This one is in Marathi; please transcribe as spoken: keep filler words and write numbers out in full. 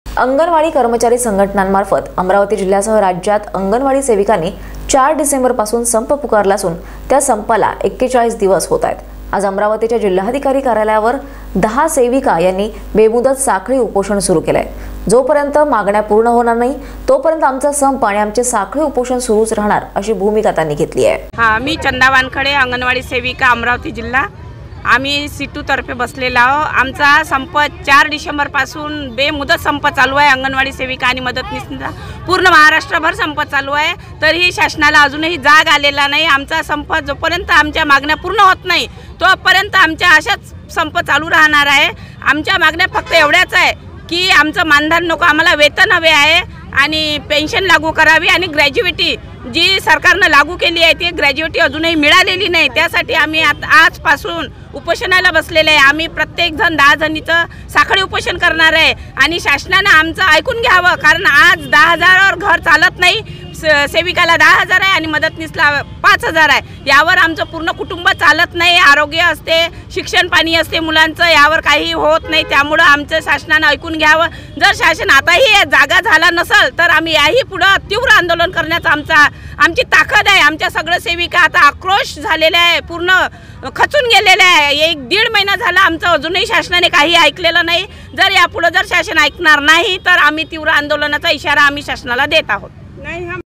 अंगणवाडी कर्मचारी संघटनांमार्फत अमरावती जिल्ह्यासह राज्यात अंगणवाडी सेविकांनी चार डिसेंबर पासून संप पुकारला असून त्या संपाला एक्केचाळीस दिवस होत आहेत। आज अमरावतीच्या जिल्हाधिकारी कार्यालयावर दहा सेविका यांनी बेमुदत साखळी उपोषण सुरू केले आहे। जोपर्यंत मागण्या पूर्ण होणार नाही तोपर्यंत आमचा संप आणि आमचे साखळी उपोषण सुरूच राहणार अशी भूमिका त्यांनी घेतली आहे। हा, मी चंदा वानखडे, अंगणवाडी सेविका, अमरावती जिल्हा। आम्ही सीटू तर्फे बसलेला आहो। आमचा संप चार डिसेंबर पासून बेमुदत संप चालू आहे। अंगणवाडी सेविका आणि मदतनीसचा पूर्ण महाराष्ट्रभर संप चालू आहे, तरीही शासनाला अजूनही जाग आलेला नाही। आमचा संप जोपर्यंत आमच्या मागण्या पूर्ण होत नाही तोपर्यंत आमच्या अशाच संप चालू राहणार आहे। आमच्या मागण्या फक्त एवढ्याच आहे की आमचं मानधन नको, आम्हाला वेतन हवे आहे आणि पेन्शन लागू करावी आणि ग्रॅज्युएटी जी सरकारनं लागू केली आहे ती ग्रॅज्युएटी अजूनही मिळालेली नाही। त्यासाठी आम्ही आजपासून उपोषणाला बसलेले आहे। आम्ही प्रत्येक जण दहा जणीचं साखळी उपोषण करणार आहे आणि शासनानं आमचं ऐकून घ्यावं, कारण आज दहा हजारावर घर चालत नाही। सेविकाला दहा हजार आहे आणि मदतनीसला पाच हजार आहे। यावर आमचं पूर्ण कुटुंब चालत नाही। आरोग्य असते, शिक्षण पाणी असते मुलांचं, यावर काही होत नाही। त्यामुळं आमचं शासनानं ऐकून घ्यावं। जर शासन आताही जागा झाला नसेल तर आम्ही याही पुढं तीव्र आंदोलन करण्याचा आमचा आमची ताकद आहे। आमच्या सगळ्या सेविका आता आक्रोश झालेल्या आहे, पूर्ण खचून गेलेल्या आहे। एक दीड महिना झाला आमचं अजूनही शासनाने काही ऐकलेलं नाही। जर यापुढे जर शासन ऐकणार नाही तर आम्ही तीव्र आंदोलनाचा इशारा आम्ही शासनाला देत आहोत। नाही